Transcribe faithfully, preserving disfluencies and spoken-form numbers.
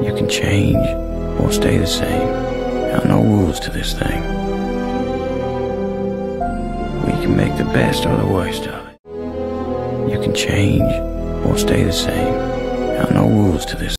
You can change or stay the same. There are no rules to this thing. We can make the best or the worst of it. You can change or stay the same. There are no rules to this.